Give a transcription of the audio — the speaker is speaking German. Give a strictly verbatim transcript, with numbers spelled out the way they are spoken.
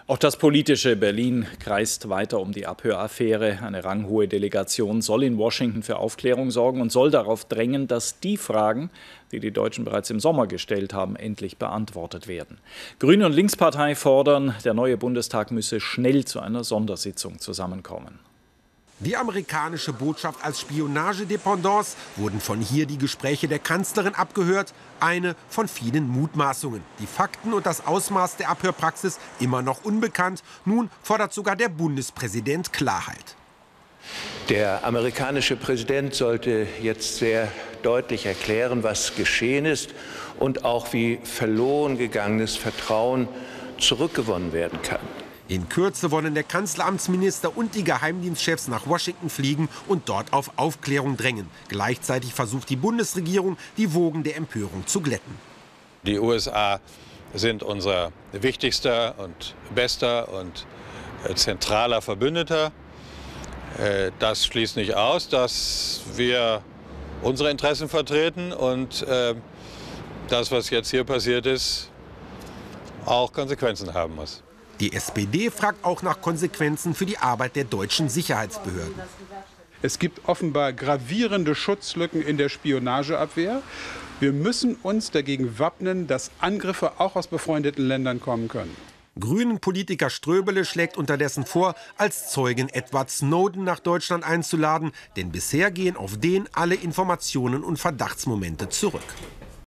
Auch das politische Berlin kreist weiter um die Abhöraffäre. Eine ranghohe Delegation soll in Washington für Aufklärung sorgen und soll darauf drängen, dass die Fragen, die die Deutschen bereits im Sommer gestellt haben, endlich beantwortet werden. Grüne und Linkspartei fordern, der neue Bundestag müsse schnell zu einer Sondersitzung zusammenkommen. Die amerikanische Botschaft als Spionagedependance, wurden von hier die Gespräche der Kanzlerin abgehört, eine von vielen Mutmaßungen. Die Fakten und das Ausmaß der Abhörpraxis immer noch unbekannt. Nun fordert sogar der Bundespräsident Klarheit. Der amerikanische Präsident sollte jetzt sehr deutlich erklären, was geschehen ist und auch wie verloren gegangenes Vertrauen zurückgewonnen werden kann. In Kürze wollen der Kanzleramtsminister und die Geheimdienstchefs nach Washington fliegen und dort auf Aufklärung drängen. Gleichzeitig versucht die Bundesregierung, die Wogen der Empörung zu glätten. Die U S A sind unser wichtigster und bester und zentraler Verbündeter. Das schließt nicht aus, dass wir unsere Interessen vertreten und das, was jetzt hier passiert ist, auch Konsequenzen haben muss. Die S P D fragt auch nach Konsequenzen für die Arbeit der deutschen Sicherheitsbehörden. Es gibt offenbar gravierende Schutzlücken in der Spionageabwehr. Wir müssen uns dagegen wappnen, dass Angriffe auch aus befreundeten Ländern kommen können. Grünen-Politiker Ströbele schlägt unterdessen vor, als Zeugen Edward Snowden nach Deutschland einzuladen. Denn bisher gehen auf den alle Informationen und Verdachtsmomente zurück.